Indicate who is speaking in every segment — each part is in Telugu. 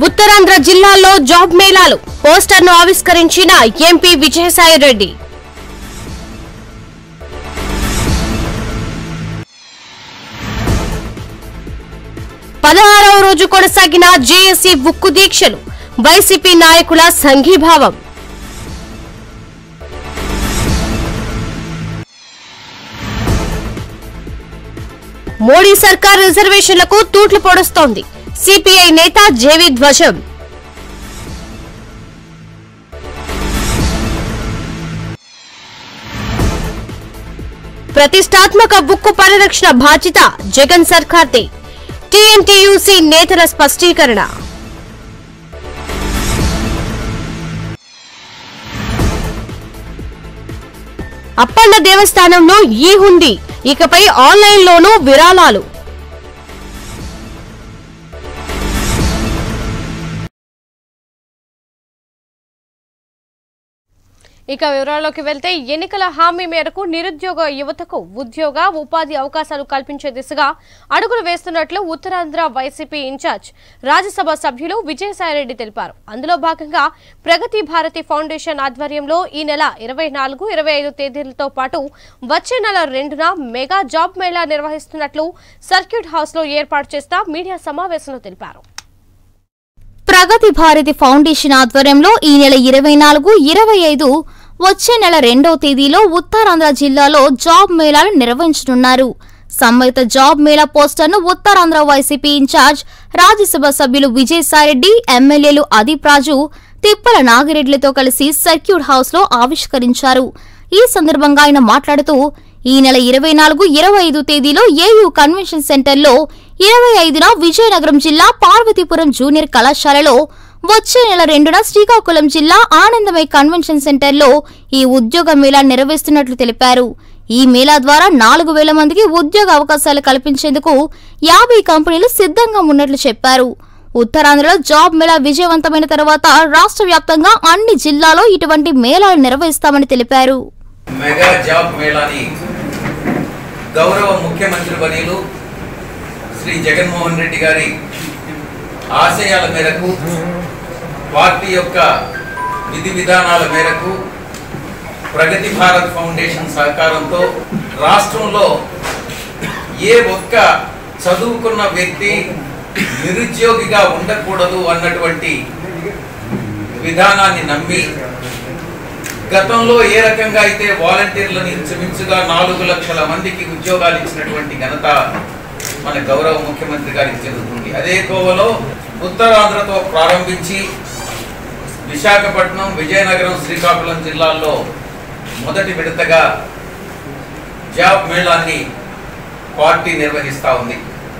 Speaker 1: ఉత్తరాంధ్ర జిల్లాల్లో జాబ్ మేళాలు పోస్టర్ను ఆవిష్కరించిన ఎంపీ విజయసాయిరెడ్డి. పదహారవ రోజు కొనసాగిన జేఏసీ ఉక్కు దీక్షలు, వైసీపీ నాయకుల సంఘీభావం. మోడీ సర్కార్ రిజర్వేషన్లకు తూట్లు పొడుస్తోంది. సిపిఐ నేత జేవి ధ్వజం. ప్రతిష్టాత్మక ఉక్కు పరిరక్షణ బాధ్యత జగన్ సర్కార్దే. టీఎన్టీయూసీ నేతల స్పష్టీకరణ. అప్పన్న దేవస్థానంలో ఈ హుండీ, ఇకపై ఆన్లైన్లోనూ విరాళాలు. ఇక వివరాల్లోకి వెళ్తే ఎన్నికల హామీ మేరకు నిరుద్యోగ యువతకు ఉద్యోగ ఉపాధి అవకాశాలు కల్పించే దిశగా అడుగులు వేస్తున్నట్లు ఉత్తరాంధ్ర వైసీపీ ఇన్ఛార్జ్ రాజ్యసభ సభ్యులు విజయసాయిరెడ్డి తెలిపారు. అందులో భాగంగా ప్రగతి భారతి ఫౌండేషన్ ఆధ్వర్యంలో ఈ నెల 24, 25 తేదీలతో పాటు వచ్చే నెల 2న మెగా జాబ్ మేళా నిర్వహిస్తున్నట్లు సర్క్యూట్ హౌస్ లో ఏర్పాటు చేసిన మీడియా సమావేశంలో తెలిపారు.
Speaker 2: ప్రగతి భారతి ఫౌండేషన్ ఆధ్వర్యంలో ఈ నెల 24, 25 వచ్చే నెల 2వ తేదీలో ఉత్తరాంధ్ర జిల్లాలో జాబ్ మేళాలు నిర్వహించనున్నారు. సంబంధిత జాబ్ మేళా పోస్టర్ను ఉత్తరాంధ్ర వైసీపీ ఇన్ఛార్జ్ రాజ్యసభ సభ్యులు విజయసాయిరెడ్డి, ఎమ్మెల్యేలు అదీప్ రాజు, తిప్పల నాగిరెడ్డిలతో కలిసి సర్క్యూట్ హౌస్ లో ఆవిష్కరించారు. ఈ సందర్భంగా ఆయన మాట్లాడుతూ ఈ నెల 24, 25 తేదీలో ఏయూ కన్వెన్షన్ సెంటర్లో, 25న విజయనగరం జిల్లా పార్వతీపురం జూనియర్ కళాశాలలో, వచ్చే నెల 2న శ్రీకాకుళం జిల్లా ఆనందమై కన్వెన్షన్ సెంటర్లో ఈ ఉద్యోగ మేళా నిర్వహిస్తున్నట్లు తెలిపారు. ఈ మేళా ద్వారా 4,000 మందికి ఉద్యోగ అవకాశాలు కల్పించేందుకు 50 కంపెనీలు సిద్ధంగా ఉన్నట్లు చెప్పారు. ఉత్తరాంధ్రలో జాబ్ మేళా విజయవంతమైన తర్వాత రాష్ట్ర వ్యాప్తంగా అన్ని జిల్లాల్లో ఇటువంటి మేళాలు నిర్వహిస్తామని తెలిపారు.
Speaker 3: మెగా జాబ్ మేళాని గౌరవ ముఖ్యమంత్రి వర్యులు శ్రీ జగన్మోహన్ రెడ్డి గారి ఆశయాల మేరకు, పార్టీ యొక్క విధి విధానాల మేరకు, ప్రగతి భారత్ ఫౌండేషన్ సహకారంతో రాష్ట్రంలో ఏ ఒక్క చదువుకున్న వ్యక్తి నిరుద్యోగిగా ఉండకూడదు అన్నటువంటి విధానాన్ని నమ్మి గతంలో ఏ రకంగా అయితే వాలంటీర్లను ఇంచుమించుగా 4 లక్షల మందికి ఉద్యోగాలు ఇచ్చినటువంటి ఘనత మన గౌరవ ముఖ్యమంత్రి గారికి చెందుతుంది. అదే కోవలో ఉత్తరాంధ్రతో ప్రారంభించి విశాఖపట్నం, విజయనగరం, శ్రీకాకుళం జిల్లాల్లో మొదటి విడతగా జాబ్ మేళాన్ని పార్టీ నిర్వహిస్తూ ఉంది.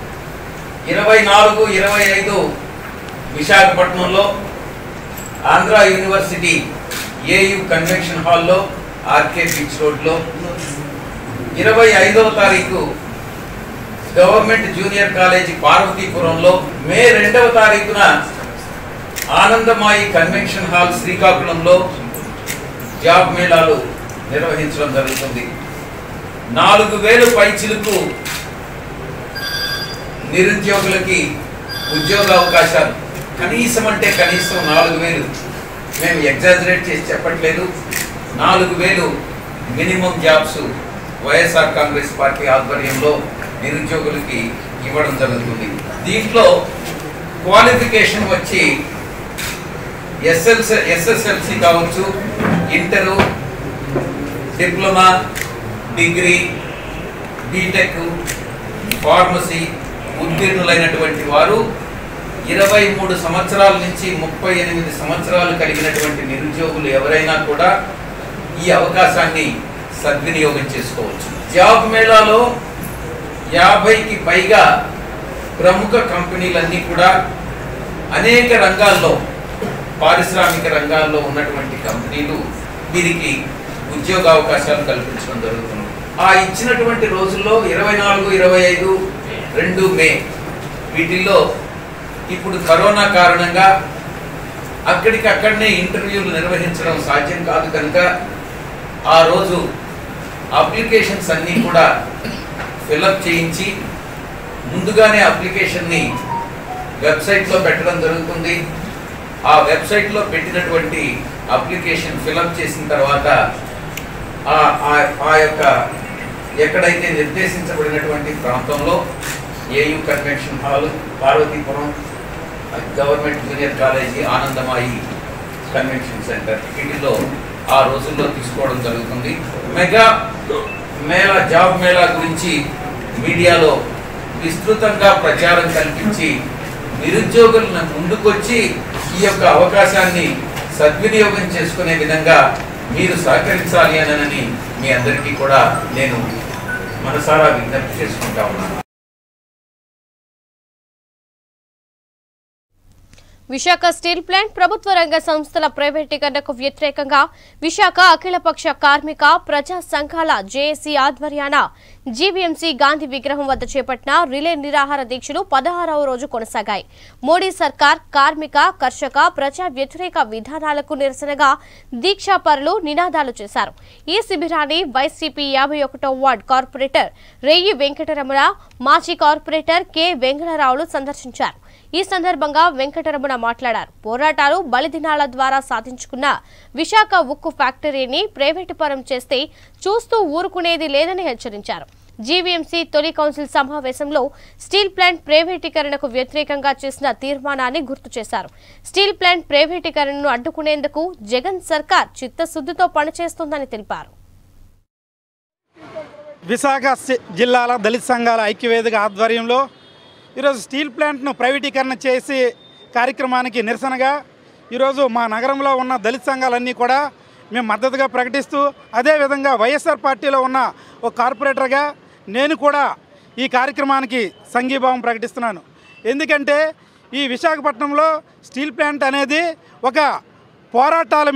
Speaker 3: 24, 25 విశాఖపట్నంలో ఆంధ్ర యూనివర్సిటీ ఏయూ కన్వెన్షన్ హాల్లో, ఆర్కే బీచ్ రోడ్లో, 25వ తారీఖు గవర్నమెంట్ జూనియర్ కాలేజీ పార్వతీపురంలో, మే 2వ తారీఖున ఆనందమాయి కన్వెన్షన్ హాల్ శ్రీకాకుళంలో జాబ్ మేళాలు నిర్వహించడం జరుగుతుంది. 4,000 పైచిలకు నిరుద్యోగులకి ఉద్యోగ అవకాశాలు, కనీసం అంటే కనీసం 4,000, మేము ఎగ్జాజరేట్ చేసి చెప్పట్లేదు, 4,000 minimum jobs YSR Congress party ఆధ్వర్యంలో నిరుద్యోగులకి ఇవ్వడం జరుగుతుంది. దీంట్లో క్వాలిఫికేషన్ వచ్చి ఎస్ఎస్ఎల్సి కావచ్చు, inter, diploma, degree, BTech, pharmacy ఉత్తీర్ణులైనటువంటి వారు 23 సంవత్సరాల నుంచి 38 సంవత్సరాలు కలిగినటువంటి నిరుద్యోగులు ఎవరైనా కూడా ఈ అవకాశాన్ని సద్వినియోగం చేసుకోవచ్చు. జాబ్ మేళాలో 50కి పైగా ప్రముఖ కంపెనీలన్నీ కూడా అనేక రంగాల్లో, పారిశ్రామిక రంగాల్లో ఉన్నటువంటి కంపెనీలు వీరికి ఉద్యోగ అవకాశాలు కల్పించడం జరుగుతుంది. ఆ ఇచ్చినటువంటి రోజుల్లో 24, 25, 2 మే వీటిల్లో ఇప్పుడు కరోనా కారణంగా అక్కడికక్కడనే ఇంటర్వ్యూలు నిర్వహించడం సాధ్యం కాదు కనుక ఆ రోజు అప్లికేషన్స్ అన్నీ కూడా ఫిల్అప్ చేయించి ముందుగానే అప్లికేషన్ని వెబ్సైట్లో పెట్టడం జరుగుతుంది. ఆ వెబ్సైట్లో పెట్టినటువంటి అప్లికేషన్ ఫిలప్ చేసిన తర్వాత ఆ యొక్క ఎక్కడైతే నిర్దేశించబడినటువంటి ప్రాంతంలో AU convention hall, Parvathipuram government junior college, Anandamayi convention centre వీటిలో ఆ రోజుల్లో తీసుకోవడం జరుగుతుంది. మెగా మేళా, జాబ్ మేళా గురించి మీడియాలో విస్తృతంగా ప్రచారం కల్పించి నిరుద్యోగులను ముందుకొచ్చి ఈ యొక్క అవకాశాన్ని సద్వినియోగం చేసుకునే విధంగా మీరు సహకరించాలి అని మీ అందరికీ కూడా నేను మనసారా విజ్ఞప్తి చేసుకుంటా ఉన్నాను.
Speaker 1: విశాఖ స్టీల్ ప్లాంట్ ప్రభుత్వ రంగ సంస్థల ప్రైవేటీకరణకు వ్యతిరేకంగా విశాఖ అఖిలపక్ష కార్మిక ప్రజా సంఘాల జేఏసీ ఆధ్వర్యాన జీవీఎంసీ గాంధీ విగ్రహం వద్ద చేపట్టిన రిలే నిరాహార దీక్షలు 16వ రోజు కొనసాగాయి. మోడీ సర్కార్ కార్మిక, కర్షక, ప్రజా వ్యతిరేక విధానాలకు నిరసనగా దీక్షాపరులు నినాదాలు చేశారు. ఈ శిబిరాన్ని వైసీపీ 51వ వార్డు కార్పొరేటర్ రెయ్యి వెంకటరమణ, మాజీ కార్పొరేటర్ కె వెంగళరావులు సందర్శించారు. ఈ సందర్భంగా వెంకటరమణ మాట్లాడారు. పోరాటాలు, బలిదినాల ద్వారా సాధించుకున్న విశాఖ ఉక్కు ఫ్యాక్టరీని ప్రైవేటు పరం చేస్తే చూస్తూ ఊరుకునేది లేదని హెచ్చరించారు. జీవీఎంసీ తొలి కౌన్సిల్ సమావేశంలో స్టీల్ ప్లాంట్ ప్రైవేటీకరణకు వ్యతిరేకంగా చేసిన తీర్మానాన్ని గుర్తు చేశారు. స్టీల్ ప్లాంట్ ప్రైవేటీకరణను అడ్డుకునేందుకు జగన్ సర్కార్ చిత్తశుద్ధితో పనిచేస్తోందని తెలిపారు.
Speaker 4: విశాఖ జిల్లాల దళిత సంఘాల ఐక్యవేదిక ఆధ్వర్యంలో ఈరోజు స్టీల్ ప్లాంట్ను ప్రైవేటీకరణ చేసి కార్యక్రమానికి నిరసనగా ఈరోజు మా నగరంలో ఉన్న దళిత సంఘాలన్నీ కూడా మేము మద్దతుగా ప్రకటిస్తూ, అదేవిధంగా వైఎస్ఆర్ పార్టీలో ఉన్న ఒక కార్పొరేటర్గా నేను కూడా ఈ కార్యక్రమానికి సంఘీభావం ప్రకటిస్తున్నాను. ఎందుకంటే ఈ విశాఖపట్నంలో స్టీల్ ప్లాంట్ అనేది ఒక పోరాటాల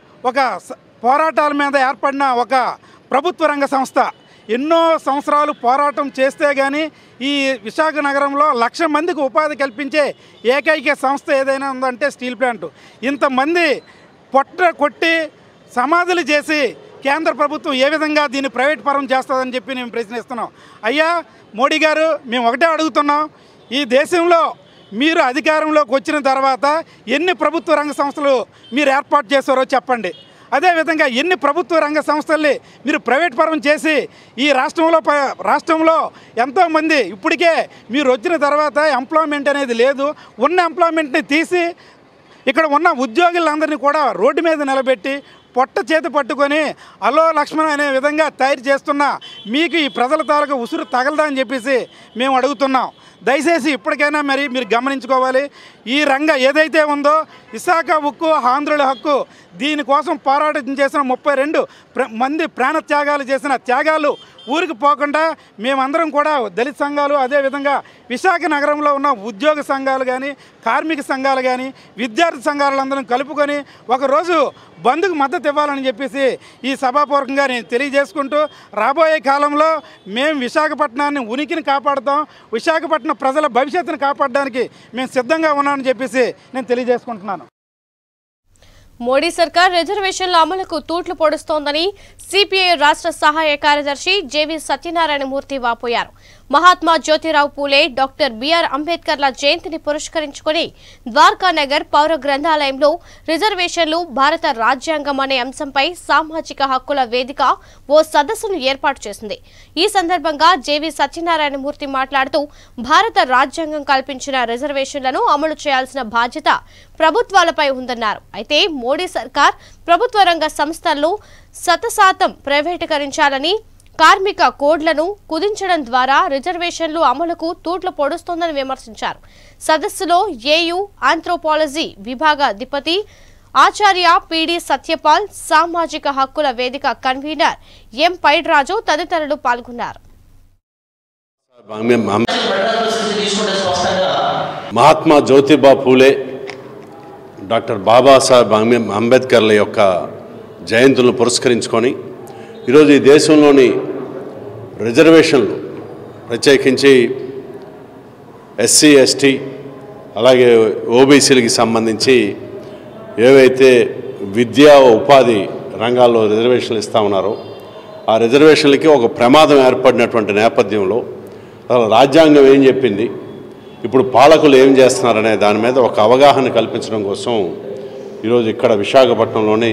Speaker 4: మీద ఏర్పడిన ఒక ప్రభుత్వ రంగ సంస్థ. ఎన్నో సంవత్సరాలు పోరాటం చేస్తే కానీ ఈ విశాఖ నగరంలో 1,00,000 మందికి ఉపాధి కల్పించే ఏకైక సంస్థ ఏదైనా ఉందంటే స్టీల్ ప్లాంట్. ఇంతమంది పొట్ట కొట్టి సమాధులు చేసి కేంద్ర ప్రభుత్వం ఏ విధంగా దీన్ని ప్రైవేట్ పరం చేస్తుందని చెప్పి మేము ప్రశ్నిస్తున్నాం. అయ్యా మోడీ గారు, మేము ఒకటే అడుగుతున్నాం, ఈ దేశంలో మీరు అధికారంలోకి వచ్చిన తర్వాత ఎన్ని ప్రభుత్వ రంగ సంస్థలు మీరు ఏర్పాటు చేశారో చెప్పండి. అదేవిధంగా ఎన్ని ప్రభుత్వ రంగ సంస్థల్ని మీరు ప్రైవేట్ పరం చేసి ఈ రాష్ట్రంలో ఎంతోమంది ఇప్పటికే మీరు వచ్చిన తర్వాత ఎంప్లాయ్మెంట్ అనేది లేదు. ఉన్న ఎంప్లాయ్మెంట్ని తీసి ఇక్కడ ఉన్న ఉద్యోగులందరినీ కూడా రోడ్డు మీద నిలబెట్టి పొట్ట చేతి పట్టుకొని అలో లక్ష్మణ్ అనే విధంగా తయారు చేస్తున్న మీకు ఈ ప్రజల తాలూకు ఉసురు తగలదా అని చెప్పేసి మేము అడుగుతున్నాం. దయచేసి ఇప్పటికైనా మరి మీరు గమనించుకోవాలి. ఈ రంగం ఏదైతే ఉందో విశాఖ ఉక్కు, ఆంధ్రుల హక్కు, దీనికోసం పోరాటం చేసిన 32 మంది ప్రాణత్యాగాలు చేసిన త్యాగాలు ఊరికి పోకుండా మేమందరం కూడా దళిత సంఘాలు, అదేవిధంగా విశాఖ నగరంలో ఉన్న ఉద్యోగ సంఘాలు కానీ, కార్మిక సంఘాలు కానీ, విద్యార్థి సంఘాలందరం కలుపుకొని ఒకరోజు బంద్కు మద్దతు ఇవ్వాలని చెప్పేసి ఈ సభాపూర్వకంగా నేను తెలియజేసుకుంటూ, రాబోయే కాలంలో మేము విశాఖపట్నాన్ని ఉనికిని కాపాడుతాం, విశాఖపట్నం ప్రజల భవిష్యత్తును కాపాడడానికి మేము సిద్ధంగా ఉన్నామని చెప్పేసి నేను తెలియజేసుకుంటున్నాను.
Speaker 1: మోడీ సర్కార్ రిజర్వేషన్ల అమలుకు తూట్లు పొడుస్తోందని సిపిఐ రాష్ట్ర సహాయ కార్యదర్శి జేవి సత్యనారాయణమూర్తి వాపోయారు. మహాత్మా జ్యోతిరావు పూలే, డాక్టర్ బిఆర్ అంబేద్కర్ల జయంతిని పురస్కరించుకుని ద్వారకానగర్ పౌర గ్రంథాలయంలో రిజర్వేషన్లు భారత రాజ్యాంగం అనే అంశంపై సామాజిక హక్కుల వేదిక ఓ సదస్సును ఏర్పాటు చేసింది. ఈ సందర్భంగా జేవి సత్యనారాయణమూర్తి మాట్లాడుతూ, భారత రాజ్యాంగం కల్పించిన రిజర్వేషన్లను అమలు చేయాల్సిన బాధ్యత ప్రభుత్వాలపై ఉందన్నారు. అయితే మోడీ సర్కార్ ప్రభుత్వ రంగ సంస్థలను 100% ప్రైవేటీకరించాలని, కార్మిక కోడ్లను కుదించడం ద్వారా రిజర్వేషన్లు అమలుకు తూట్లు పొడుస్తోందని విమర్శించారు. సదస్సులో ఏయూ ఆంథ్రోపాలజీ విభాగ అధిపతి ఆచార్య పిడి సత్యపాల్, సామాజిక హక్కుల వేదిక కన్వీనర్ ఎం పైడ్రాజు తదితరులు పాల్గొన్నారు.
Speaker 5: మహాత్మా జ్యోతిబా పూలే, డాక్టర్ బాబాసాహెబ్ అంబేద్కర్ల యొక్క జయంతులను పురస్కరించుకొని ఈరోజు ఈ దేశంలోని రిజర్వేషన్లు, ప్రత్యేకించి ఎస్సీ, ఎస్టీ, అలాగే ఓబీసీలకి సంబంధించి ఏవైతే విద్యా ఉపాధి రంగాల్లో రిజర్వేషన్లు ఇస్తూ ఉన్నారో ఆ రిజర్వేషన్లకి ఒక ప్రమాదం ఏర్పడినటువంటి నేపథ్యంలో రాజ్యాంగం ఏం చెప్పింది, ఇప్పుడు పాలకులు ఏం చేస్తున్నారనే దాని మీద ఒక అవగాహన కల్పించడం కోసం ఈరోజు ఇక్కడ విశాఖపట్నంలోని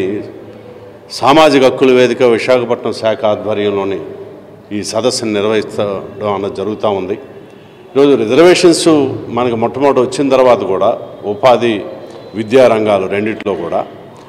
Speaker 5: సామాజిక హక్కుల వేదిక విశాఖపట్నం శాఖ ఆధ్వర్యంలోని ఈ సదస్సును నిర్వహించడం అన్నది జరుగుతూ ఉంది. ఈరోజు రిజర్వేషన్స్ మనకు మొట్టమొదటి వచ్చిన తర్వాత కూడా ఉపాధి విద్యా రంగాలు రెండిట్లో కూడా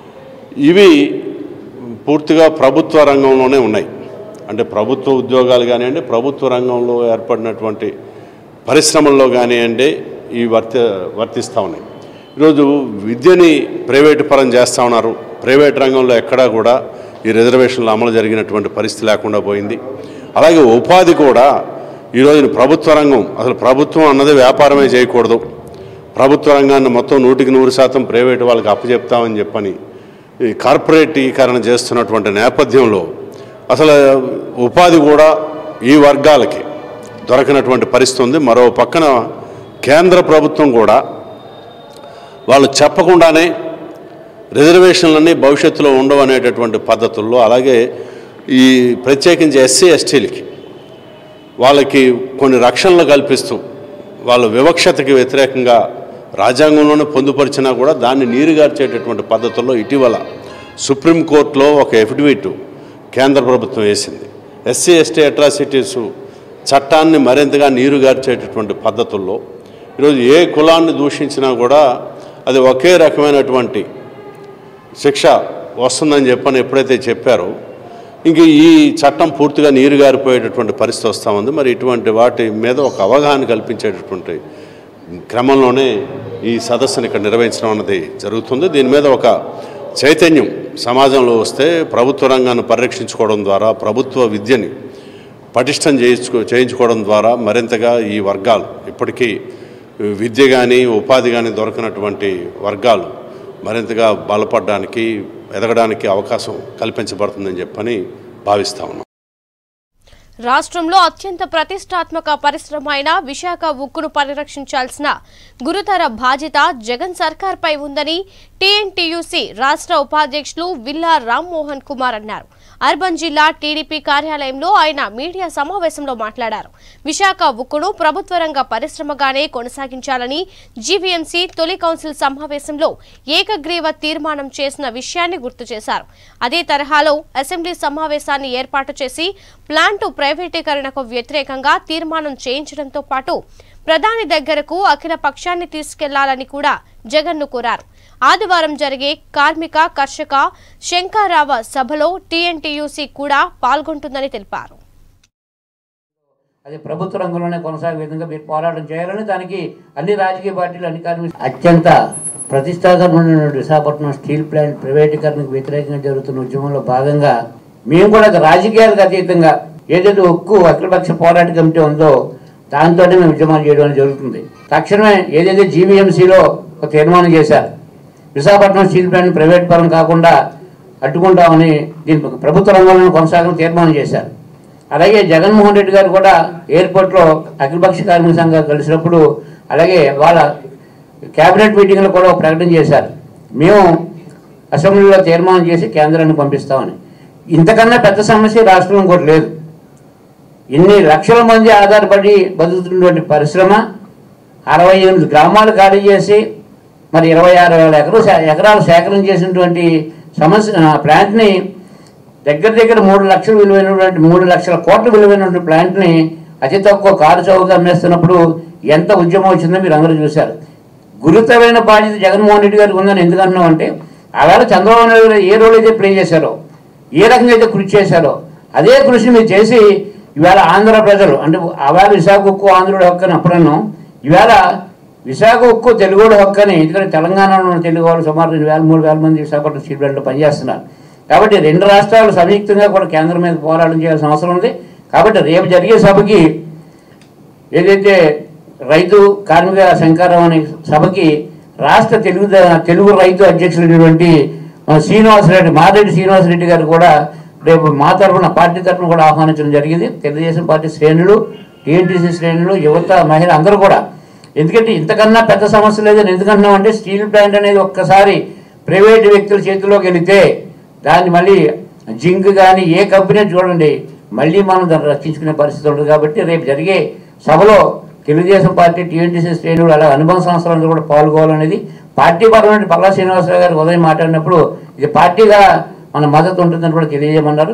Speaker 5: ఇవి పూర్తిగా ప్రభుత్వ రంగంలోనే ఉన్నాయి. అంటే ప్రభుత్వ ఉద్యోగాలు కానివ్వండి, ప్రభుత్వ రంగంలో ఏర్పడినటువంటి పరిశ్రమల్లో కానివ్వండి ఇవి వర్తిస్తూ ఉన్నాయి. ఈరోజు విద్యని ప్రైవేటు పరం చేస్తూ ఉన్నారు. ప్రైవేట్ రంగంలో ఎక్కడా కూడా ఈ రిజర్వేషన్లు అమలు జరిగినటువంటి పరిస్థితి లేకుండా పోయింది. అలాగే ఉపాధి కూడా ఈరోజు ప్రభుత్వ రంగం, అసలు ప్రభుత్వం అన్నది వ్యాపారమే చేయకూడదు, ప్రభుత్వ రంగాన్ని మొత్తం 100% ప్రైవేటు వాళ్ళకి అప్పచెప్తామని చెప్పని ఈ కార్పొరేటీకరణ చేస్తున్నటువంటి నేపథ్యంలో అసలు ఉపాధి కూడా ఈ వర్గాలకి దొరకనటువంటి పరిస్థితి ఉంది. మరో పక్కన కేంద్ర ప్రభుత్వం కూడా వాళ్ళు చెప్పకుండానే రిజర్వేషన్లన్నీ భవిష్యత్తులో ఉండవు అనేటటువంటి పద్ధతుల్లో, అలాగే ఈ ప్రత్యేకించి ఎస్సీ ఎస్టీలకి వాళ్ళకి కొన్ని రక్షణలు కల్పిస్తూ వాళ్ళు వివక్షతకి వ్యతిరేకంగా రాజ్యాంగంలోనే పొందుపరిచినా కూడా దాన్ని నీరుగార్చేటటువంటి పద్ధతుల్లో ఇటీవల సుప్రీంకోర్టులో ఒక ఎఫిడవిట్ కేంద్ర ప్రభుత్వం వేసింది. ఎస్సీ ఎస్టీ అట్రాసిటీస్ చట్టాన్ని మరింతగా నీరుగార్చేటటువంటి పద్ధతుల్లో ఈరోజు ఏ కులాన్ని దూషించినా కూడా అది ఒకే రకమైనటువంటి శిక్ష వస్తుందని చెప్పని ఎప్పుడైతే చెప్పారో ఇంక ఈ చట్టం పూర్తిగా నీరుగారిపోయేటటువంటి పరిస్థితి వస్తూ ఉంది. మరి ఇటువంటి వాటి మీద ఒక అవగాహన కల్పించేటటువంటి క్రమంలోనే ఈ సదస్సును ఇక్కడ నిర్వహించడం అన్నది జరుగుతుంది. దీని మీద ఒక చైతన్యం సమాజంలో వస్తే ప్రభుత్వ రంగాన్ని పరిరక్షించుకోవడం ద్వారా, ప్రభుత్వ విద్యని పటిష్టం చేయించుకోవడం ద్వారా మరింతగా ఈ వర్గాలు, ఇప్పటికీ విద్య కానీ ఉపాధి కానీ దొరకనటువంటి వర్గాలు మరింతగా బలపడడానికి, ఎదగడానికి అవకాశం కల్పించబడుతుందని చెప్పని భావిస్తా ఉన్నాం.
Speaker 1: రాష్ట్రంలో అత్యంత ప్రతిష్టాత్మక పరిశ్రమ అయిన విశాఖ ఉక్కును పరిరక్షించాల్సిన గురుతర బాధ్యత జగన్ సర్కార్పై ఉందని టీఎన్టీయూసీ రాష్ట్ర ఉపాధ్యక్షులు విల్లా రామ్మోహన్ కుమార్ అన్నారు. అర్బన్ జిల్లా టీడీపీ కార్యాలయంలో ఆయన మీడియా సమావేశంలో మాట్లాడారు. విశాఖ ఉక్కును ప్రభుత్వ రంగ పరిశ్రమగానే కొనసాగించాలని జీవీఎంసీ తొలి కౌన్సిల్ సమావేశంలో ఏకగ్రీవ తీర్మానం చేసిన విషయాన్ని గుర్తు చేశారు. అదే తరహాలో అసెంబ్లీ సమావేశాన్ని ఏర్పాటు చేసి ప్లాంటు ప్రైవేటీకరణకు వ్యతిరేకంగా తీర్మానం చేయించడంతో పాటు ప్రధాని దగ్గరకు అఖిల పక్షాన్ని తీసుకెళ్లాలని కూడా జగన్ను కోరారు. ఆదివారం జరిగే కార్మిక కర్షక శంకరావ సభలో టీఎన్టీయూసీ కూడా పాల్గొంటుందని తెలిపారు.
Speaker 6: అది ప్రభుత్వ రంగంలోనే కొనసాగే విధంగా మీరు పోరాటం చేయాలని, దానికి అన్ని రాజకీయ పార్టీలు, అన్ని కార్మిక అత్యంత ప్రతిష్టాత్మకమైన విశాఖపట్నం స్టీల్ ప్లాంట్ ప్రైవేటీకరణకు వ్యతిరేకంగా జరుగుతున్న ఉద్యమంలో భాగంగా మేము కూడా రాజకీయాలకు అతీతంగా ఏదైతే ఉక్కు అఖిలపక్ష పోరాట కమిటీ ఉందో దాంతో మేము ఉద్యమాలు చేయడం జరుగుతుంది. తక్షణమే ఏదైతే జీవీఎంసీలో ఒక తీర్మానం చేశారు, విశాఖపట్నం స్టీల్ ప్లాంట్ ప్రైవేట్ పరం కాకుండా అడ్డుకుంటామని దీని ప్రభుత్వ రంగంలో కొనసాగాలని తీర్మానం చేశారు. అలాగే జగన్మోహన్ రెడ్డి గారు కూడా ఎయిర్పోర్ట్లో అఖిలపక్ష కార్మిక సంఘాలు కలిసినప్పుడు అలాగే వాళ్ళ క్యాబినెట్ మీటింగ్లో కూడా ఒక ప్రకటన చేశారు, మేము అసెంబ్లీలో తీర్మానం చేసి కేంద్రాన్ని పంపిస్తామని. ఇంతకన్నా పెద్ద సమస్య రాష్ట్రంలో ఇంకోటి లేదు. ఇన్ని లక్షల మంది ఆధారపడి బతుకుతున్నటువంటి పరిశ్రమ 68 గ్రామాలు ఖాళీ చేసి మరి 26,000 ఎకరాలు సేకరణ చేసినటువంటి ప్లాంట్ని దగ్గర 3 లక్షల విలువైనటువంటి 3 లక్షల కోట్ల విలువైనటువంటి ప్లాంట్ని అతి తక్కువ కారు చౌకగా అమ్మేస్తున్నప్పుడు ఎంత ఉద్యమం వచ్చిందో మీరు అందరూ చూశారు. గురుతరమైన బాధ్యత జగన్మోహన్ రెడ్డి గారికి ఉందని ఎందుకు అంటున్నాం అంటే, అలాగే చంద్రబాబు నాయుడు గారు ఏ రోల్ అయితే ప్లే చేశారో, ఏ రకంగా అయితే కృషి చేశారో అదే కృషి మీరు చేసి ఇవాళ ఆంధ్ర ప్రజలు అంటే అవాళ విశాఖ ఉక్కు ఆంధ్రుడి హక్కు అని అప్పుడన్నాం, ఇవాళ విశాఖ ఉక్కు తెలుగుడి హక్కు అని. ఎందుకంటే తెలంగాణలో ఉన్న తెలుగు వాళ్ళు సుమారు 2,000-3,000 మంది విశాఖపట్నం స్టీల్ ప్లాంట్లో పనిచేస్తున్నారు. కాబట్టి 2 రాష్ట్రాలు సంయుక్తంగా కూడా కేంద్రం మీద పోరాటం చేయాల్సిన అవసరం ఉంది. కాబట్టి రేపు జరిగే సభకి ఏదైతే రైతు కార్మిక శంకరం అనే సభకి రాష్ట్ర తెలుగు రైతు అధ్యక్షులైనటువంటి శ్రీనివాసరెడ్డి, మారెడ్డి శ్రీనివాసరెడ్డి గారు కూడా రేపు మా తరఫున పార్టీ తరఫున కూడా ఆహ్వానించడం జరిగింది. తెలుగుదేశం పార్టీ శ్రేణులు, టీఎన్టీసీ శ్రేణులు, యువత, మహిళ అందరూ కూడా. ఎందుకంటే ఇంతకన్నా పెద్ద సమస్య లేదని ఎందుకంటున్నామంటే, స్టీల్ ప్లాంట్ అనేది ఒక్కసారి ప్రైవేటు వ్యక్తుల చేతిలోకి వెళితే దాన్ని మళ్ళీ జింక్ కానీ ఏ కంపెనీ చూడండి మళ్ళీ మనం దాన్ని రక్షించుకునే పరిస్థితి ఉంటుంది. కాబట్టి రేపు జరిగే సభలో తెలుగుదేశం పార్టీ టీఎన్టీసీ శ్రేణులు అలా అనుబంధ సంస్థలందరూ కూడా పాల్గొవాలనేది పార్టీ పరమైన పల్లా శ్రీనివాసరావు గారు ఉదయం మాట్లాడినప్పుడు ఇది పార్టీగా మన మద్దతు ఉంటుందని కూడా తెలియజేయమన్నారు.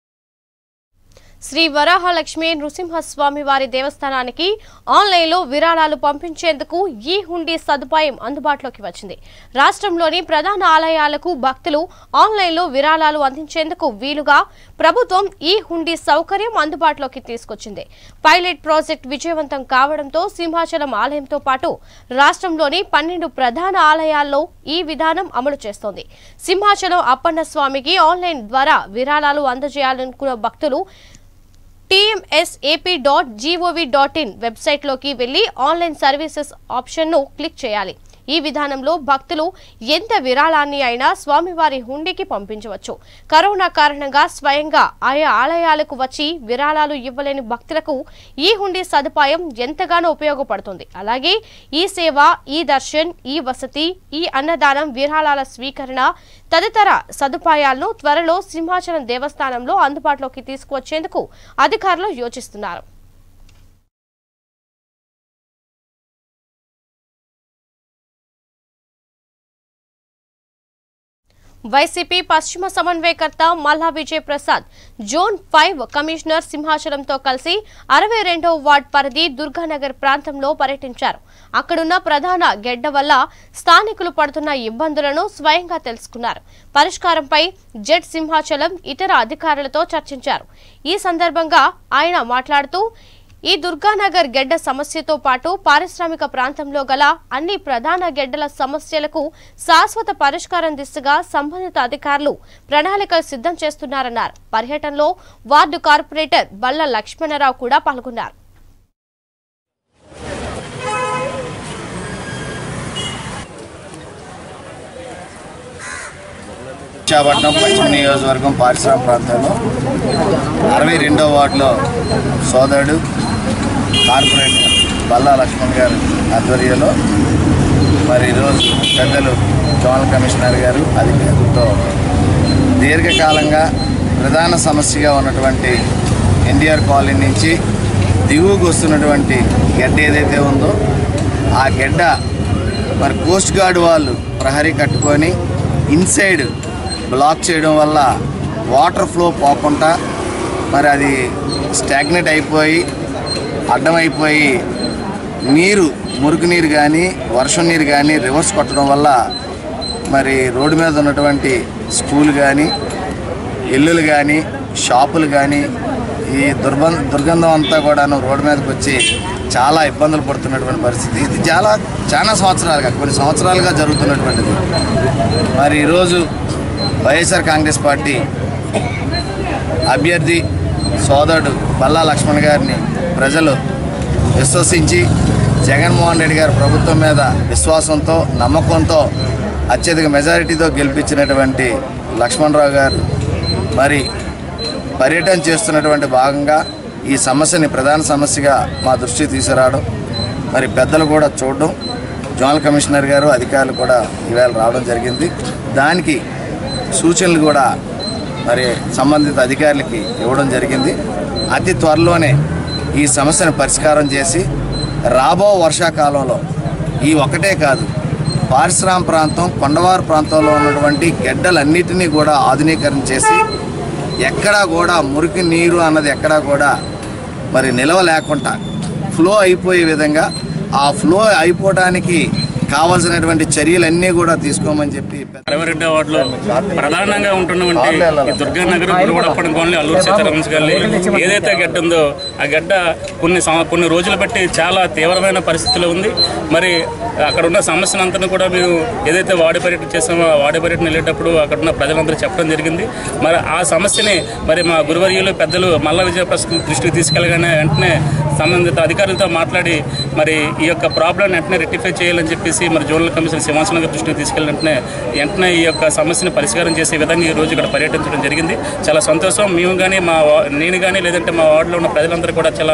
Speaker 1: శ్రీ వరాహలక్ష్మి నృసింహస్వామి వారి దేవస్థానానికి ఆన్లైన్లో విరాళాలు పంపించేందుకు ఈ హుండీ సదుపాయం అందుబాటులోకి వచ్చింది. రాష్ట్రంలోని ప్రధాన ఆలయాలకు భక్తులు ఆన్లైన్లో విరాళాలు అందించేందుకు వీలుగా ప్రభుత్వం ఈ హుండీ సౌకర్యం అందుబాటులోకి తీసుకొచ్చింది. పైలట్ ప్రాజెక్ట్ విజయవంతం కావడంతో సింహాచలం ఆలయంతో పాటు రాష్ట్రంలోని 12 ప్రధాన ఆలయాల్లో ఈ విధానం అమలు చేస్తోంది. సింహాచలం అప్పన్న స్వామికి ఆన్లైన్ ద్వారా విరాళాలు అందజేయాలనుకున్న భక్తులు tmsap.gov.in వెబ్సైట్లోకి వెళ్లి ఆన్లైన్ సర్వీసెస్ ఆప్షన్ను క్లిక్ చేయాలి. ఈ విధానంలో భక్తులు ఎంత విరాళాన్ని అయినా స్వామివారి హుండీకి పంపించవచ్చు. కరోనా కారణంగా స్వయంగా ఆయా ఆలయాలకు వచ్చి విరాళాలు ఇవ్వలేని భక్తులకు ఈ హుండీ సదుపాయం ఎంతగానో ఉపయోగపడుతుంది. అలాగే ఈ సేవ, ఈ దర్శన్, ఈ వసతి, ఈ అన్నదానం, విరాళాల స్వీకరణ తదితర సదుపాయాలను త్వరలో సింహాచలం దేవస్థానంలో అందుబాటులోకి తీసుకువచ్చేందుకు అధికారులు యోచిస్తున్నారు. వైసీపీ పశ్చిమ సమన్వయకర్త మల్లా విజయ్ ప్రసాద్ జోన్ 5 కమిషనర్ సింహాచలంతో కలిసి 62వ వార్డ్ పరిధి దుర్గానగర్ ప్రాంతంలో పర్యటించారు. అక్కడున్న ప్రధాన గెడ్డ వల్ల స్థానికులు పడుతున్న ఇబ్బందులను స్వయంగా తెలుసుకున్నారు. పరిష్కారంపై జెడ్ సింహాచలం ఇతర అధికారులతో చర్చించారు. ఈ సందర్భంగా ఆయన మాట్లాడుతూ ఈ దుర్గానగర్ గెడ్డ సమస్యతో పాటు పారిశ్రామిక ప్రాంతంలో గల అన్ని ప్రధాన గెడ్డల సమస్యలకు శాశ్వత పరిష్కారం దిశగా సంబంధిత అధికారులు ప్రణాళికలు సిద్ధం చేస్తున్నారన్నారు. పర్యటనలో వార్డు కార్పొరేటర్ బల్ల లక్ష్మణరావు కూడా పాల్గొన్నారు.
Speaker 7: విశాఖపట్నం పశ్చిమ నియోజకవర్గం పారిశ్రామిక ప్రాంతంలో 62వ వార్డులో సోదరుడు కార్పొరేటర్ బల్లా లక్ష్మణ్ గారు ఆధ్వర్యంలో మరి ఈరోజు పెద్దలు జోనల్ కమిషనర్ గారు అధికారులతో దీర్ఘకాలంగా ప్రధాన సమస్యగా ఉన్నటువంటి ఎన్టీఆర్ కాలనీ నుంచి దిగువకు వస్తున్నటువంటి గడ్డ ఏదైతే ఉందో ఆ గడ్డ మరి కోస్ట్ గార్డ్ వాళ్ళు ప్రహరీ కట్టుకొని ఇన్సైడ్ బ్లాక్ చేయడం వల్ల వాటర్ ఫ్లో పోకుండా మరి అది స్టాగ్నెట్ అయిపోయి అడ్డమైపోయి నీరు మురికి నీరు కానీ వర్షం నీరు కానీ రివర్స్ కొట్టడం వల్ల మరి రోడ్డు మీద ఉన్నటువంటి స్కూల్ కానీ ఇల్లులు కానీ షాపులు కానీ ఈ దుర్గంధం అంతా కూడాను రోడ్డు మీదకి వచ్చి చాలా ఇబ్బందులు పడుతున్నటువంటి పరిస్థితి. ఇది చాలా సంవత్సరాలుగా కొన్ని సంవత్సరాలుగా జరుగుతున్నటువంటిది. మరి ఈరోజు వైఎస్ఆర్ కాంగ్రెస్ పార్టీ అభ్యర్థి సోదరుడు బల్లా లక్ష్మణ్ గారిని ప్రజలు విశ్వసించి జగన్మోహన్ రెడ్డి గారి ప్రభుత్వం మీద విశ్వాసంతో నమ్మకంతో అత్యధిక మెజారిటీతో గెలిపించినటువంటి లక్ష్మణరావు గారు మరి పర్యటన చేస్తున్నటువంటి భాగంగా ఈ సమస్యని ప్రధాన సమస్యగా మా దృష్టికి తీసుకురావడం, మరి పెద్దలు కూడా చూడడం, జోనల్ కమిషనర్ గారు అధికారులు కూడా ఈవేళ రావడం జరిగింది. దానికి సూచనలు కూడా మరి సంబంధిత అధికారులకి ఇవ్వడం జరిగింది. అతి త్వరలోనే ఈ సమస్యను పరిష్కారం చేసి రాబో వర్షాకాలంలో ఈ ఒకటే కాదు పారిశ్రామిక ప్రాంతం కొండవారు ప్రాంతంలో ఉన్నటువంటి గెడ్డలన్నిటినీ కూడా ఆధునీకరణ చేసి ఎక్కడా కూడా మురికి నీరు అన్నది ఎక్కడా కూడా మరి నిలవ లేకుండా ఫ్లో అయిపోయే విధంగా ఆ ఫ్లో అయిపోవడానికి కావాల్సినటువంటి చర్యలన్నీ కూడా తీసుకోమని చెప్పి
Speaker 8: 62వ వార్డులో ప్రధానంగా ఉంటున్నటువంటి దుర్గానగర్ గురువాడప్పటి కాలనీ అల్లూరు సీతారామన్స్ గారి ఏదైతే గడ్డ ఉందో ఆ గడ్డ కొన్ని రోజులు బట్టి చాలా తీవ్రమైన పరిస్థితిలో ఉంది. మరి అక్కడ ఉన్న సమస్యలంతా కూడా మేము ఏదైతే వార్డు పర్యటన చేసామో ఆ వార్డు పర్యటన వెళ్ళేటప్పుడు అక్కడ ఉన్న ప్రజలందరూ చెప్పడం జరిగింది. మరి ఆ సమస్యని మరి మా గురువర్యులు పెద్దలు మల్లా విజయప్రసాద్ దృష్టికి తీసుకెళ్ళగానే వెంటనే సంబంధిత అధికారులతో మాట్లాడి మరి ఈ యొక్క ప్రాబ్లం వెంటనే రెక్టిఫై చేయాలని చెప్పేసి మరి జోనల్ కమిషనర్ సింహాచలం గారి దృష్టికి తీసుకెళ్ళినట్టే వెంటనే ఈ యొక్క సమస్యను పరిష్కారం చేసే విధంగా ఈ రోజు ఇక్కడ పర్యటించడం జరిగింది. చాలా సంతోషం. మేము కానీ నేను కానీ లేదంటే మా వార్డులో ఉన్న ప్రజలందరూ కూడా చాలా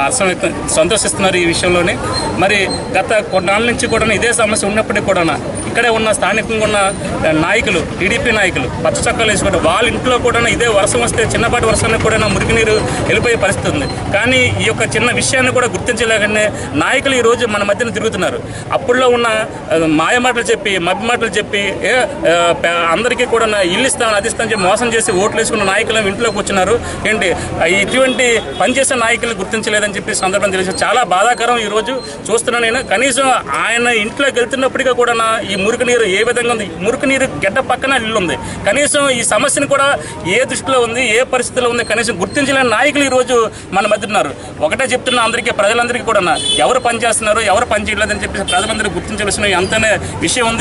Speaker 8: సంతోషిస్తున్నారు ఈ విషయంలోనే. మరి గత కొన్నాళ్ళ నుంచి కూడా ఇదే సమస్య ఉన్నప్పటికీ కూడా ఇక్కడే ఉన్న స్థానికంగా ఉన్న నాయకులు, టీడీపీ నాయకులు పచ్చ చొక్కాలు వేసుకుంటే వాళ్ళ ఇంట్లో కూడా ఇదే వర్షం వస్తే చిన్నపాటి వర్షానికి కూడా మురికి నీరు వెళ్ళిపోయే పరిస్థితి ఉంది. కానీ ఈ యొక్క చిన్న విషయాన్ని కూడా గుర్తించలేకనే నాయకులు ఈరోజు మన మధ్యన తిరుగుతున్నారు. అప్పుడులో ఉన్న మాయ మాటలు చెప్పి, మబ్బి మాటలు చెప్పి అందరికీ కూడా ఇల్లు ఇస్తాను, అది ఇస్తాను చెప్పి మోసం చేసి ఓట్లు వేసుకున్న నాయకులు ఇంట్లోకి వచ్చినారు. ఏంటి ఇటువంటి పనిచేసే నాయకులు గుర్తించలేదని చెప్పి సందర్భం తెలిసి చాలా బాధాకరం. ఈరోజు చూస్తున్నాను నేను. కనీసం ఆయన ఇంట్లోకి వెళ్తున్నప్పటికీ కూడా ఈ మురికి నీరు ఏ విధంగా ఉంది, మురికి నీరు గడ్డ పక్కన ఇల్లు ఉంది. కనీసం ఈ సమస్యను కూడా ఏ దృష్టిలో ఉంది, ఏ పరిస్థితిలో ఉంది కనీసం గుర్తించలేని నాయకులు ఈరోజు మన మధ్య ఉన్నారు. ఒకటే చెప్తున్నా అందరికీ, ప్రజలందరికీ కూడా ఎవరు పని చేస్తున్నారు, ఎవరు పని చేయలేదని చెప్పి ప్రజలందరూ గుర్తించవలసిన అంతనే విషయం ఉంది.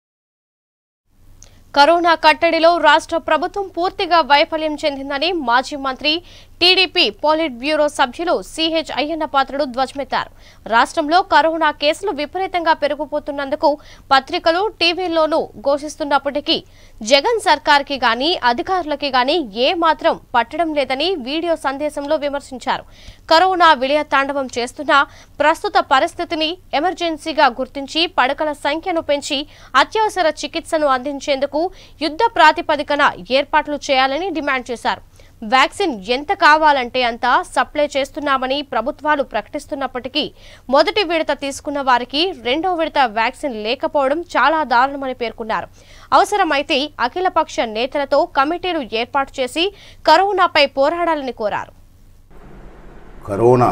Speaker 1: కరోనా కట్టడిలో రాష్ట్ర ప్రభుత్వం పూర్తిగా వైఫల్యం చెందిందని మాజీ మంత్రి టీడీపీ పోలిట్ బ్యూరో సభ్యులు సిహెచ్ అయ్యన్న పాత్రుడు ధ్వజమెత్తారు. రాష్ట్రంలో కరోనా కేసులు విపరీతంగా పెరిగిపోతున్నందుకు పత్రికలు, టీవీల్లోనూ ఘోషిస్తున్నప్పటికీ జగన్ సర్కార్కి గానీ అధికారులకి గానీ ఏ మాత్రం పట్టడం లేదని వీడియో సందేశంలో విమర్శించారు. కరోనా విలయ తాండవం చేస్తున్న ప్రస్తుత పరిస్థితిని ఎమర్జెన్సీగా గుర్తించి పడకల సంఖ్యను పెంచి అత్యవసర చికిత్సను అందించేందుకు యుద్ధ ప్రాతిపదికన ఏర్పాట్లు చేయాలని డిమాండ్ చేశారు. వ్యాక్సిన్ ఎంత కావాలంటే అంత సప్లై చేస్తున్నామని ప్రభుత్వాలు ప్రకటిస్తున్నప్పటికీ మొదటి విడత తీసుకున్న వారికి రెండో విడత వ్యాక్సిన్ లేకపోవడం చాలా దారుణమని పేర్కొన్నారు. అవసరమైతే అఖిలపక్ష నేతలతో కమిటీలు ఏర్పాటు చేసి కరోనాపై పోరాడాలని కోరారు.
Speaker 9: కరోనా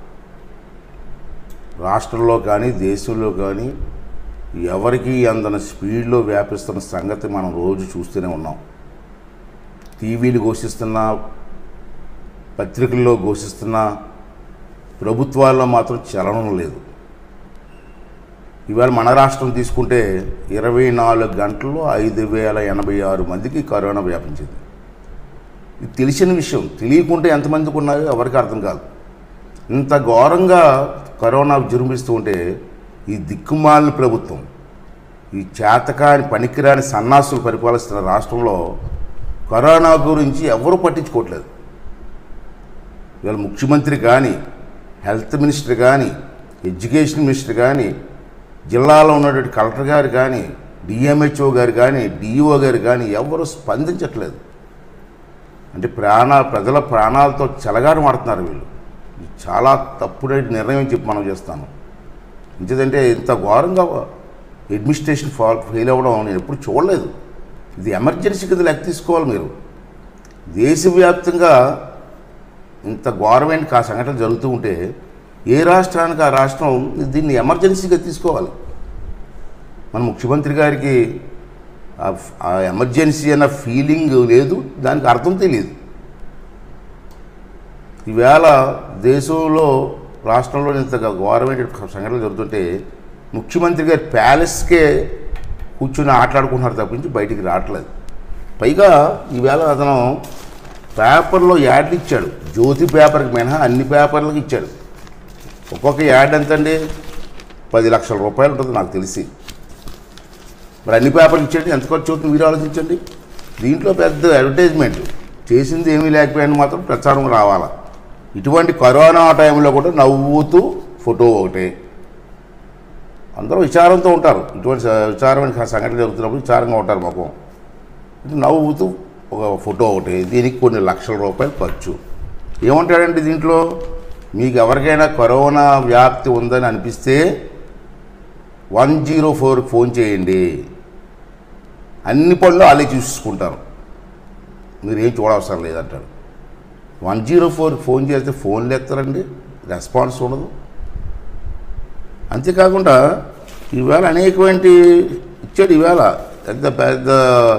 Speaker 9: రాష్ట్రంలో కానీ దేశంలో కానీ ఎవరికి అందని స్పీడ్లో వ్యాపిస్తున్న సంగతి మనం రోజు చూస్తూనే ఉన్నాం. టీవీలు ఘోషిస్తున్నా, పత్రికల్లో ఘోషిస్తున్నా, ప్రభుత్వాల్లో మాత్రం చలనం లేదు. ఇవాళ మన రాష్ట్రం తీసుకుంటే 24 గంటల్లో 5086 మందికి కరోనా వ్యాపించింది. ఇది తెలిసిన విషయం. తెలియకుంటే ఎంతమందికి ఉన్నాయో ఎవరికి అర్థం కాదు. ఇంత ఘోరంగా కరోనా విజృంభిస్తూ ఉంటే ఈ దిక్కుమాలిన ప్రభుత్వం, ఈ చేతకాని పనికిరాని సన్నాసులు పరిపాలిస్తున్న రాష్ట్రంలో కరోనా గురించి ఎవరూ పట్టించుకోవట్లేదు. ఇవాళ ముఖ్యమంత్రి కానీ, హెల్త్ మినిస్టర్ కానీ, ఎడ్యుకేషన్ మినిస్టర్ కానీ, జిల్లాలో ఉన్నటువంటి కలెక్టర్ గారు కానీ, డిఎంహెచ్ఓ గారు కానీ, డిఈఓ గారు కానీ ఎవరు స్పందించట్లేదు. అంటే ప్రజల ప్రాణాలతో చెలగాటమాడుతున్నారు వీళ్ళు. చాలా తప్పుడే నిర్ణయం చెప్పి మనం చేస్తాను. ఎందుకంటే ఇంత ఘోరంగా అడ్మినిస్ట్రేషన్ ఫెయిల్ అవ్వడం నేను ఎప్పుడు చూడలేదు. ఇది ఎమర్జెన్సీ కింద లెక్క తీసుకోవాలి మీరు. దేశవ్యాప్తంగా ఇంత ఘోరమైన సంఘటనలు జరుగుతూ ఉంటే ఏ రాష్ట్రానికి ఆ రాష్ట్రం దీన్ని ఎమర్జెన్సీగా తీసుకోవాలి. మన ముఖ్యమంత్రి గారికి ఆ ఎమర్జెన్సీ అన్న ఫీలింగ్ లేదు, దానికి అర్థం తెలియదు. ఈవేళ దేశంలో రాష్ట్రంలో ఇంత ఘోరమైన సంఘటనలు జరుగుతుంటే ముఖ్యమంత్రి గారి ప్యాలెస్కే కూర్చొని ఆటలాడుకుంటున్నారు తప్పించి బయటికి రావట్లేదు. పైగా ఈవేళ అతను పేపర్లో యాడ్లు ఇచ్చాడు. జ్యోతి పేపర్కి మినహా అన్ని పేపర్లకు ఇచ్చాడు. ఒక్కొక్క యాడ్ ఎంతండి? 10 లక్షల రూపాయలు ఉంటుంది నాకు తెలిసి. మరి అన్ని పేపర్లు ఇచ్చాడు, ఎంత ఖర్చు అవుతుంది మీరు ఆలోచించండి. దీంట్లో పెద్ద అడ్వర్టైజ్మెంట్ చేసింది ఏమీ లేకపోయినా మాత్రం ప్రచారం రావాలా. ఇటువంటి కరోనా టైంలో కూడా నవ్వుతూ ఫోటో ఒకటే. అందరూ విచారంతో ఉంటారు. ఇటువంటి విచారమైన సంఘటన జరుగుతున్నప్పుడు విచారంగా ఉంటారు మొత్తం. నవ్వుతూ ఒక ఫోటో ఒకటి, దీనికి కొన్ని లక్షల రూపాయలు ఖర్చు. ఏమంటాడండి దీంట్లో? మీకు ఎవరికైనా కరోనా వ్యాప్తి ఉందని అనిపిస్తే 104 ఫోన్ చేయండి, అన్ని పనులు వాళ్ళే చూసుకుంటారు, మీరేం చూడవసరం లేదంటాడు. 104 ఫోన్ చేస్తే ఫోన్లు ఎత్తారండి, రెస్పాన్స్ ఉండదు. అంతేకాకుండా ఈవేళ అనేకమైన ఇచ్చాడు. ఈవేళ పెద్ద పెద్ద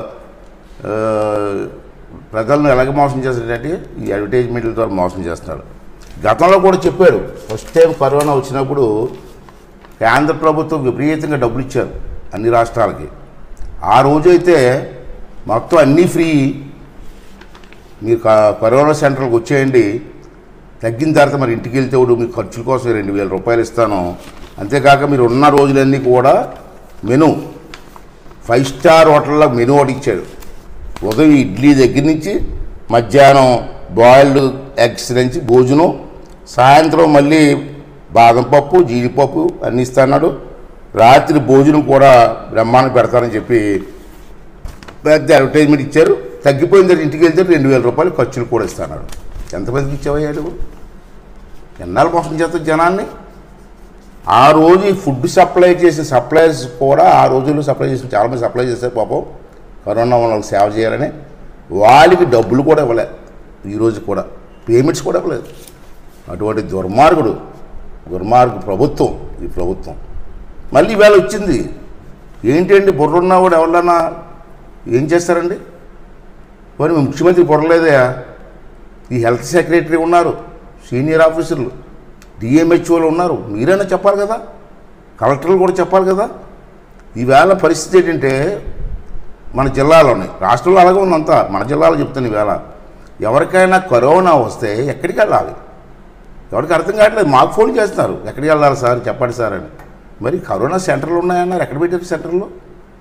Speaker 9: ప్రజలను ఎలాగ మోసం చేస్తాడంటే ఈ అడ్వర్టైజ్మెంట్ల ద్వారా మోసం చేస్తున్నాడు. గతంలో కూడా చెప్పాడు, ఫస్ట్ టైం కరోనా వచ్చినప్పుడు కేంద్ర ప్రభుత్వం విపరీతంగా డబ్బులు ఇచ్చారు అన్ని రాష్ట్రాలకి. ఆ రోజు అయితే మొత్తం అన్నీ ఫ్రీ, మీరు కరోనా సెంటర్కి వచ్చేయండి, తగ్గిన తర్వాత మరి ఇంటికి వెళ్తే మీకు ఖర్చుల కోసం 2000 రూపాయలు ఇస్తాను, అంతేకాక మీరు ఉన్న రోజులన్నీ కూడా మెను 5 స్టార్ హోటల్లో మెను ఒకటి ఇచ్చాడు. ఉదయం ఇడ్లీ దగ్గర నుంచి మధ్యాహ్నం బాయిల్డ్ ఎగ్స్ నుంచి భోజనం, సాయంత్రం మళ్ళీ బాదం పప్పు, జీడిపప్పు అన్నీ ఇస్తున్నాడు. రాత్రి భోజనం కూడా బ్రహ్మాండం పెడతారని చెప్పి పెద్ద అడ్వర్టైజ్మెంట్ ఇచ్చారు. తగ్గిపోయిన తర్వాత ఇంటికి వెళ్తే 2000 రూపాయలు ఖర్చులు కూడా ఇస్తున్నాడు. ఎంతమందికి ఇచ్చావయ్యాడు? ఎన్నాళ్ళు మోసం చేస్తారు జనాన్ని? ఆ రోజు ఈ ఫుడ్ సప్లై చేసిన సప్లైర్స్ కూడా ఆ రోజుల్లో సప్లై చేసిన చాలామంది సప్లై చేశారు పాపం, కరోనా వాళ్ళకి సేవ చేయాలని. వాళ్ళకి డబ్బులు కూడా ఇవ్వలేదు, ఈరోజు కూడా పేమెంట్స్ కూడా ఇవ్వలేదు. అటువంటి దుర్మార్గుడు ప్రభుత్వం ఈ ప్రభుత్వం. మళ్ళీ ఈవేళ వచ్చింది ఏంటండి, బుర్రున్నా కూడా ఎవరన్నా ఏం చేస్తారండి? మరి ముఖ్యమంత్రి బుర్రలేదయా? ఈ హెల్త్ సెక్రటరీ ఉన్నారు, సీనియర్ ఆఫీసర్లు, డిఎంహెచ్ఓలు ఉన్నారు, మీరైనా చెప్పాలి కదా, కలెక్టర్లు కూడా చెప్పాలి కదా. ఈవేళ పరిస్థితి ఏంటంటే మన జిల్లాలోనే, రాష్ట్రంలో అలాగే ఉందంతా, మన జిల్లాలో చెప్తాను. ఈవేళ ఎవరికైనా కరోనా వస్తే ఎక్కడికి వెళ్ళాలి ఎవరికి అర్థం కావట్లేదు. మాకు ఫోన్ చేస్తున్నారు, ఎక్కడికి వెళ్ళాలి సార్ చెప్పండి సార్ అని. మరి కరోనా సెంటర్లు ఉన్నాయన్నారు, ఎక్కడ పెట్టారు సెంటర్లో?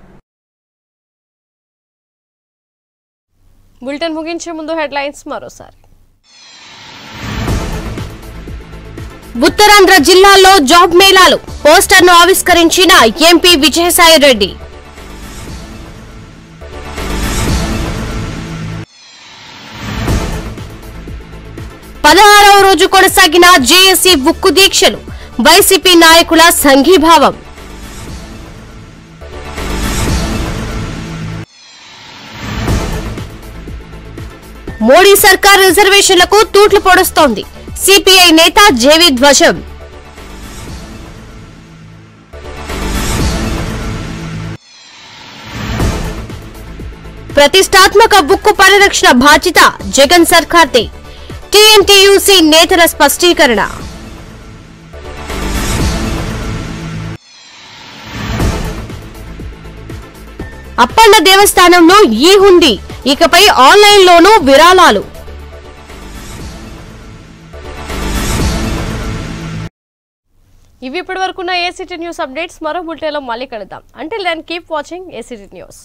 Speaker 1: బులెటిన్ ముగించే ముందు హెడ్లైన్స్ మరోసారి.
Speaker 2: ఉత్తరాంధ్ర జిల్లాల్లో జాబ్ మేళాలు, పోస్టర్ను ఆవిష్కరించిన ఎంపీ విజయసాయి రెడ్డి. పదహారవ రోజు కొనసాగిన జేఏసీ ఉక్కు దీక్షలు, వైసీపీ నాయకుల సంఘీభావం. మోడీ సర్కార్ రిజర్వేషన్లకు తూట్లు పొడుస్తోంది, సిపిఐ నేత జేవి ధ్వజం. ప్రతిష్టాత్మక ఉక్కు పరిరక్షణ బాధ్యత జగన్ సర్కార్దే, టీఎన్టీయూసీ నేతల స్పష్టీకరణ. అప్పన్న దేవస్థానంలో ఈ హుండీ, ఇకపై ఆన్లైన్లోనూ విరాళాలు.
Speaker 1: ఇవి ఇప్పటి వరకున్న ఏసీటీ న్యూస్ అప్డేట్స్. మరో బులెటిన్లో మళ్ళీ కలుద్దాం. Until then keep watching ACT news.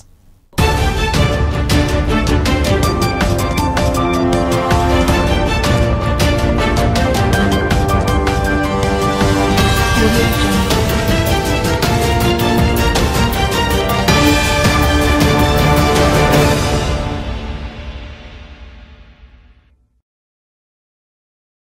Speaker 10: Audio